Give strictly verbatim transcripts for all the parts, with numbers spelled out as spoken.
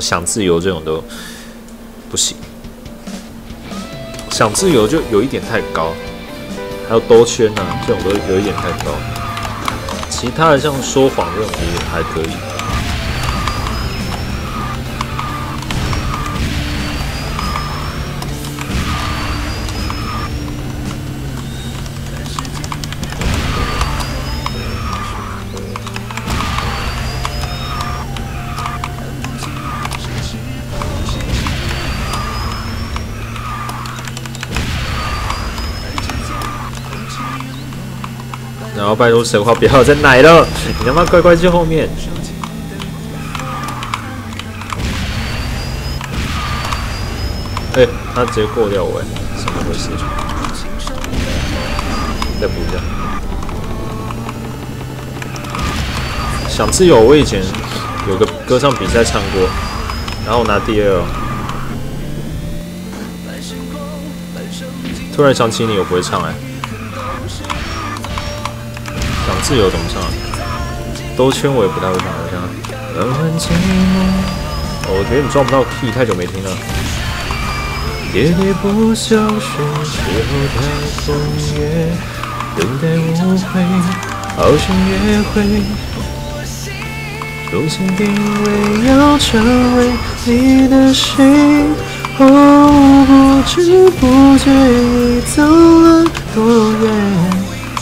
想自由这种都不行，想自由就有一点太高，还有兜圈啊，这种都有一点太高。其他的像说谎这种也还可以。然后拜托神话不要再奶了，你他妈乖乖去后面。哎、欸，他直接过掉我，怎么回事？再补一下。想自由，我以前有个歌唱比赛唱过，然后我拿第二。突然想起你，我不会唱哎、欸。想自由怎么唱？兜圈我也不太会唱，好像。哦，我有点抓不到 key， 太久没听了。喋喋不休是时候的风月，等待误会，好想约会。用心定位要成为你的谁？哦，不知不觉已走了多远。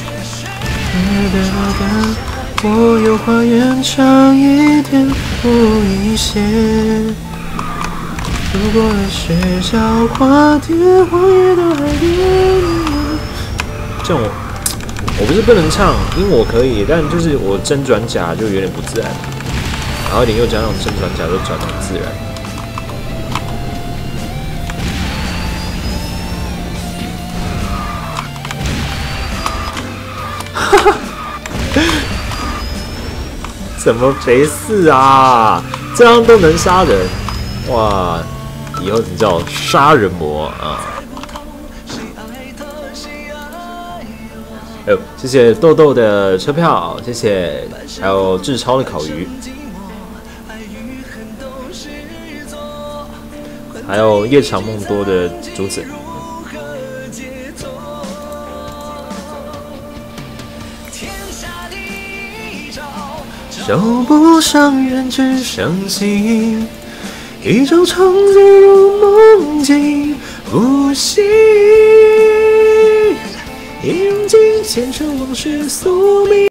我有话延长一点，不一些。如果爱是小花蝶，我也都还恋你。这种我不是不能唱，因为我可以，但就是我真转假就有点不自然。然后你又加上真转假，就转得很自然。哈哈。怎么回事啊？这样都能杀人？哇！以后你叫杀人魔啊！哎呦，谢谢豆豆的车票，谢谢，还有志超的烤鱼，还有夜长梦多的竹子。手不上人只剩心，一朝长醉入梦境，呼吸，一用尽前尘往事宿命。